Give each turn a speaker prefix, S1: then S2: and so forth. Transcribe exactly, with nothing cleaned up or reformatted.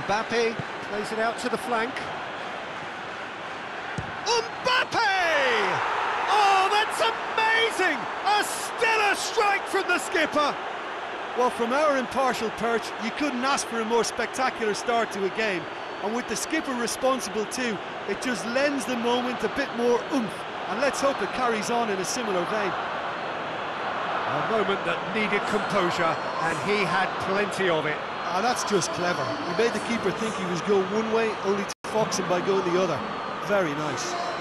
S1: Mbappe plays it out to the flank. Mbappe! Oh, that's amazing! A stellar strike from the skipper!
S2: Well, from our impartial perch, you couldn't ask for a more spectacular start to a game. And with the skipper responsible too, it just lends the moment a bit more oomph. And let's hope it carries on in a similar vein.
S1: A moment that needed composure, and he had plenty of it.
S2: Ah, that's just clever. He made the keeper think he was going one way, only to fox him by going the other. Very nice.